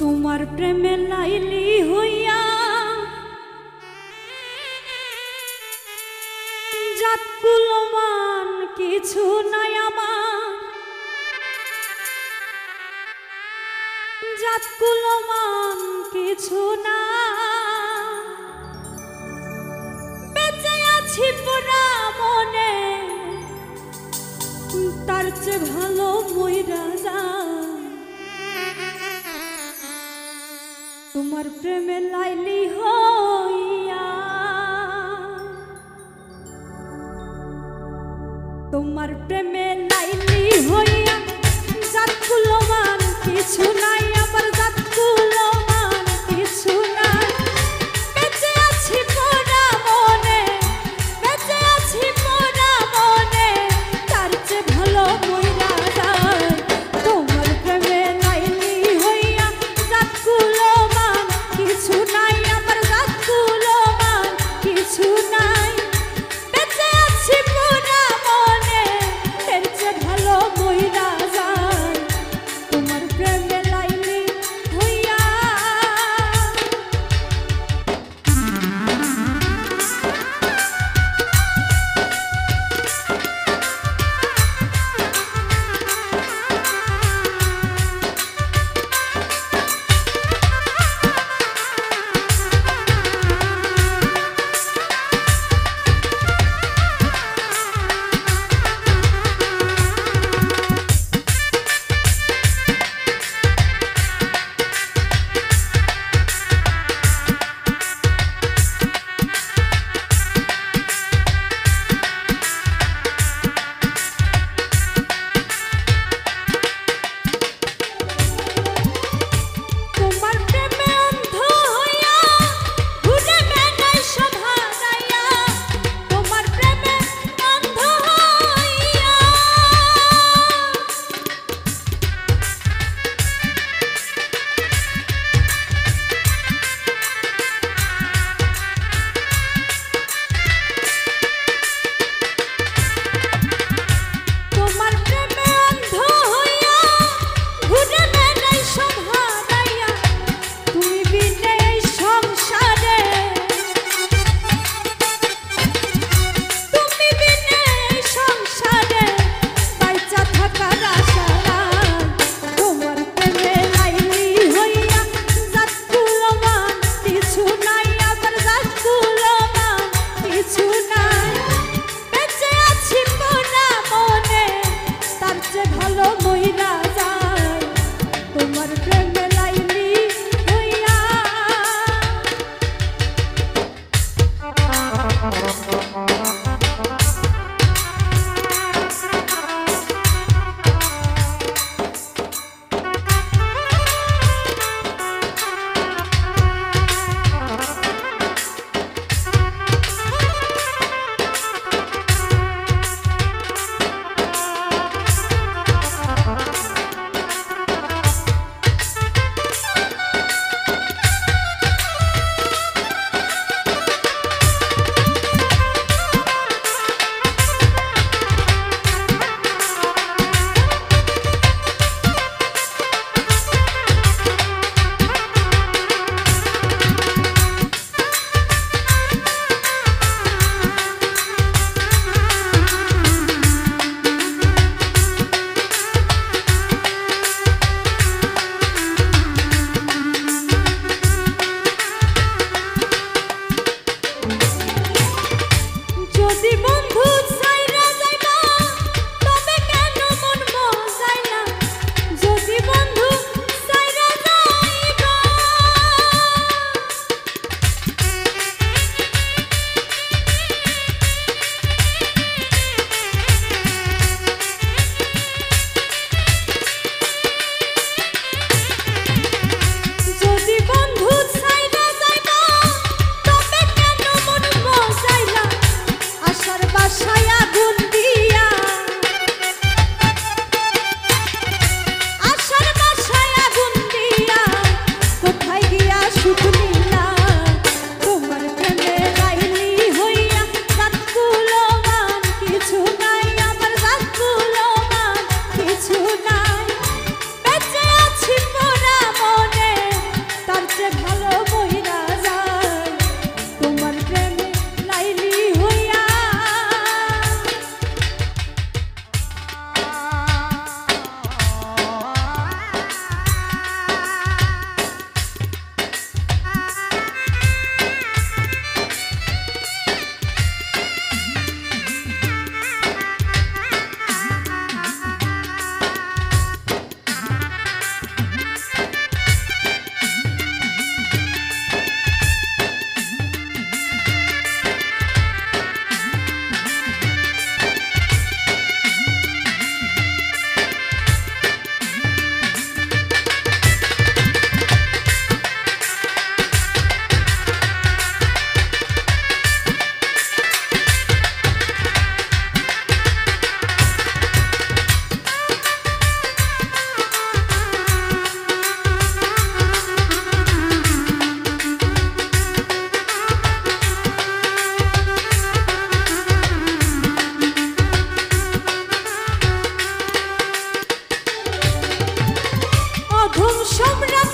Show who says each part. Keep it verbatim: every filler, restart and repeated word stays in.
Speaker 1: তোমার প্রেমে লাইলি হইয়া জাত কুলমান কিছু নাই আমার, জাত কুলমান কিছু না, বেঁচে আছি পুরা মনে তার চেয়ে ভালো মইরা যা। তোমার প্রেমে লাইলি হইয়া, তোমার প্রেমে লাইলি হইয়া জাত কুলমান কিছু নাই আমার, জাত কুলমান কিছু নাই, বেঁচে আছি পুরা মনে, বেঁচে আছি পুরা মনে তার চেয়ে ভালো মইরা যায়। তোমার প্রেমে লাইলি হইয়া জাত কুলমান কিছু নাই আমার, জাত কুলমান কিছু নাই, বেঁচে আছি পুরা মনে এর চেয়ে ভালো মইরা যায়। তোমার প্রেমে লাইলি হইয়া। সম্রাট